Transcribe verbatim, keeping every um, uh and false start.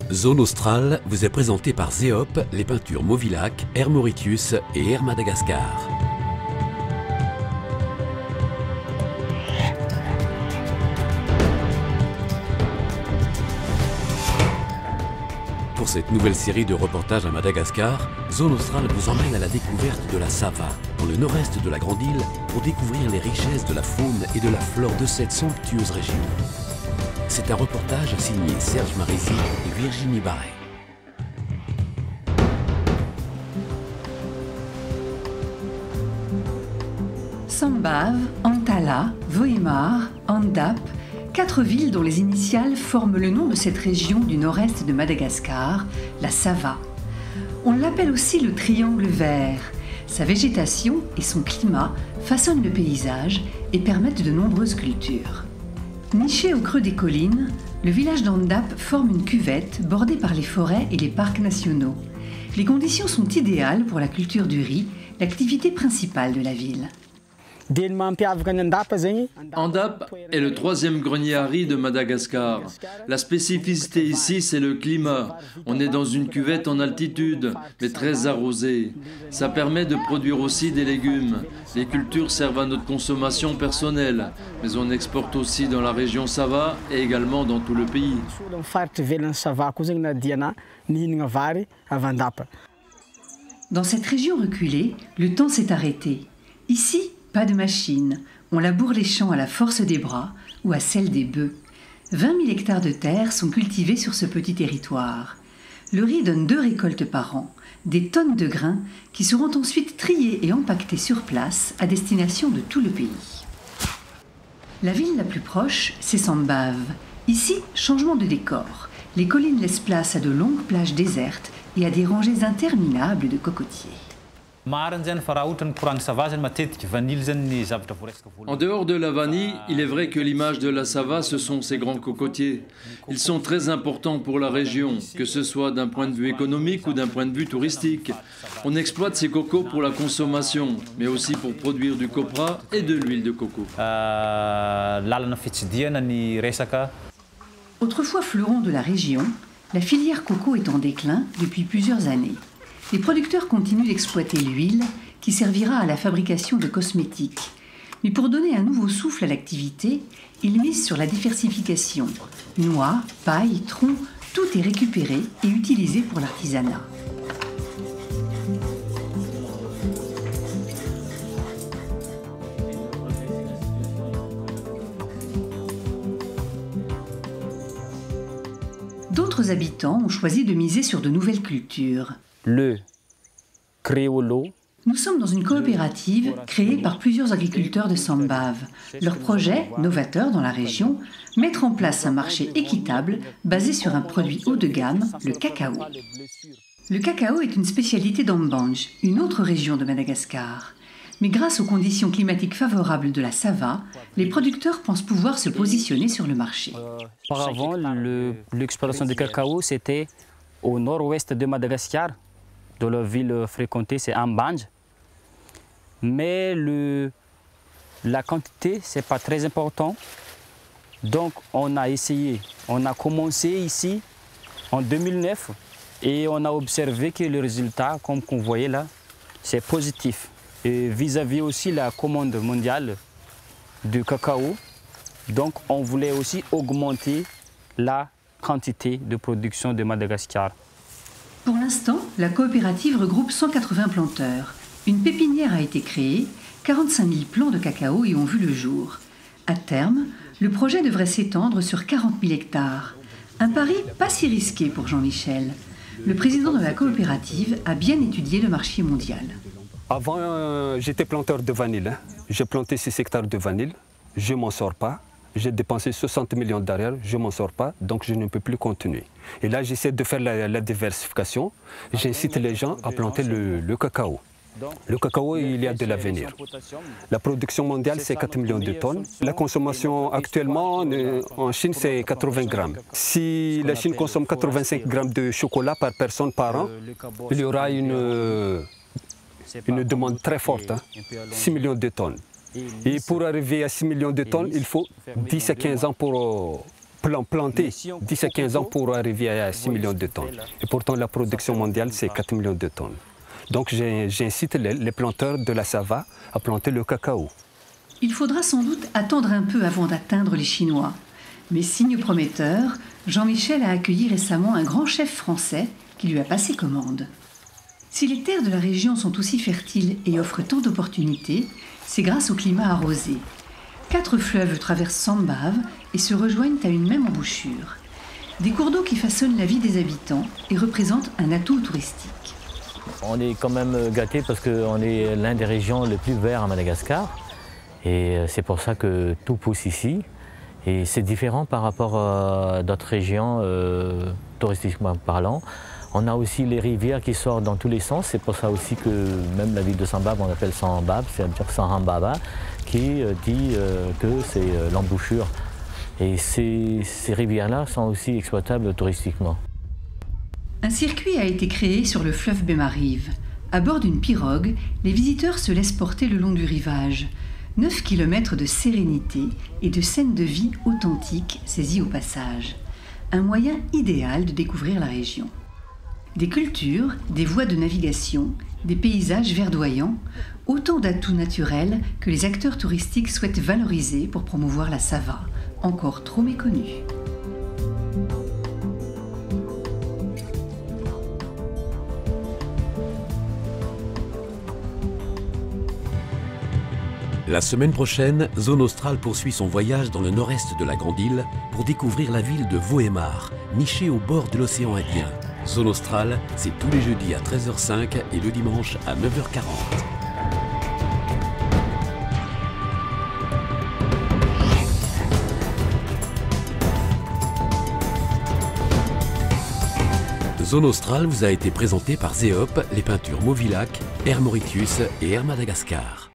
Zone Australe vous est présentée par Zéop, les peintures Mauvilac, Air Mauritius et Air Madagascar. Pour cette nouvelle série de reportages à Madagascar, Zone Australe vous emmène à la découverte de la Sava, dans le nord-est de la Grande Île, pour découvrir les richesses de la faune et de la flore de cette somptueuse région. C'est un reportage signé Serge Marézy et Virginie Barret. Sambave, Antala, Vohemar, Andap, quatre villes dont les initiales forment le nom de cette région du nord-est de Madagascar, la Sava. On l'appelle aussi le triangle vert. Sa végétation et son climat façonnent le paysage et permettent de nombreuses cultures. Niché au creux des collines, le village d'Andap forme une cuvette bordée par les forêts et les parcs nationaux. Les conditions sont idéales pour la culture du riz, l'activité principale de la ville. Andap est le troisième grenier à riz de Madagascar. La spécificité ici, c'est le climat. On est dans une cuvette en altitude, mais très arrosée. Ça permet de produire aussi des légumes. Les cultures servent à notre consommation personnelle, mais on exporte aussi dans la région Sava et également dans tout le pays. Dans cette région reculée, le temps s'est arrêté. Ici, pas de machine, on laboure les champs à la force des bras ou à celle des bœufs. vingt mille hectares de terre sont cultivés sur ce petit territoire. Le riz donne deux récoltes par an, des tonnes de grains qui seront ensuite triés et empaquetés sur place à destination de tout le pays. La ville la plus proche, c'est Sambave. Ici, changement de décor. Les collines laissent place à de longues plages désertes et à des rangées interminables de cocotiers. En dehors de la vanille, il est vrai que l'image de la Sava, ce sont ces grands cocotiers. Ils sont très importants pour la région, que ce soit d'un point de vue économique ou d'un point de vue touristique. On exploite ces cocos pour la consommation, mais aussi pour produire du copra et de l'huile de coco. Autrefois fleuron de la région, la filière coco est en déclin depuis plusieurs années. Les producteurs continuent d'exploiter l'huile qui servira à la fabrication de cosmétiques. Mais pour donner un nouveau souffle à l'activité, ils misent sur la diversification. Noix, paille, troncs, tout est récupéré et utilisé pour l'artisanat. D'autres habitants ont choisi de miser sur de nouvelles cultures. Le créolo. Nous sommes dans une coopérative créée par plusieurs agriculteurs de Sambave. Leur projet, novateur dans la région, mettre en place un marché équitable basé sur un produit haut de gamme, le cacao. Le cacao est une spécialité d'Ambanj, une autre région de Madagascar. Mais grâce aux conditions climatiques favorables de la Sava, les producteurs pensent pouvoir se positionner sur le marché. Auparavant, l'exploitation du cacao, c'était au nord-ouest de Madagascar. De la ville fréquentée, c'est Ambanj. Mais le, la quantité, ce n'est pas très important. Donc, on a essayé. On a commencé ici en deux mille neuf et on a observé que le résultat, comme vous voyez là, c'est positif. Et vis-à-vis aussi la commande mondiale du cacao, donc on voulait aussi augmenter la quantité de production de Madagascar. Pour l'instant, la coopérative regroupe cent quatre-vingts planteurs. Une pépinière a été créée, quarante-cinq mille plants de cacao y ont vu le jour. À terme, le projet devrait s'étendre sur quarante mille hectares. Un pari pas si risqué pour Jean-Michel. Le président de la coopérative a bien étudié le marché mondial. Avant, euh, j'étais planteur de vanille. Hein. J'ai planté six hectares de vanille. Je ne m'en sors pas. J'ai dépensé soixante millions derrière, je ne m'en sors pas, donc je ne peux plus continuer. Et là, j'essaie de faire la, la diversification. J'incite les gens à planter le, le cacao. Le cacao, il y a de l'avenir. La production mondiale, c'est quatre millions de tonnes. La consommation actuellement en Chine, c'est quatre-vingts grammes. Si la Chine consomme quatre-vingt-cinq grammes de chocolat par personne par an, il y aura une, une demande très forte, hein, six millions de tonnes. Et pour arriver à six millions de tonnes, il faut dix à quinze ans pour, plan, planter dix à quinze ans pour arriver à six millions de tonnes. Et pourtant, la production mondiale, c'est quatre millions de tonnes. Donc j'incite les, les planteurs de la Sava à planter le cacao. Il faudra sans doute attendre un peu avant d'atteindre les Chinois. Mais signe prometteur, Jean-Michel a accueilli récemment un grand chef français qui lui a passé commande. Si les terres de la région sont aussi fertiles et offrent tant d'opportunités, c'est grâce au climat arrosé. Quatre fleuves traversent Sambave et se rejoignent à une même embouchure. Des cours d'eau qui façonnent la vie des habitants et représentent un atout touristique. On est quand même gâtés parce qu'on est l'une des régions les plus vertes à Madagascar. Et c'est pour ça que tout pousse ici. Et c'est différent par rapport à d'autres régions euh, touristiquement parlant. On a aussi les rivières qui sortent dans tous les sens. C'est pour ça aussi que même la ville de Sambave, on appelle Sambave, c'est-à-dire Sambava, qui dit euh, que c'est euh, l'embouchure. Et ces, ces rivières-là sont aussi exploitables touristiquement. Un circuit a été créé sur le fleuve Bemarive. À bord d'une pirogue, les visiteurs se laissent porter le long du rivage. neuf kilomètres de sérénité et de scènes de vie authentiques saisies au passage. Un moyen idéal de découvrir la région. Des cultures, des voies de navigation, des paysages verdoyants, autant d'atouts naturels que les acteurs touristiques souhaitent valoriser pour promouvoir la Sava, encore trop méconnue. La semaine prochaine, Zone Australe poursuit son voyage dans le nord-est de la Grande Île pour découvrir la ville de Vohemar, nichée au bord de l'océan Indien. Zone Australe, c'est tous les jeudis à treize heures cinq et le dimanche à neuf heures quarante. Zone Australe vous a été présentée par Zeop, les peintures Movilac, Air Mauritius et Air Madagascar.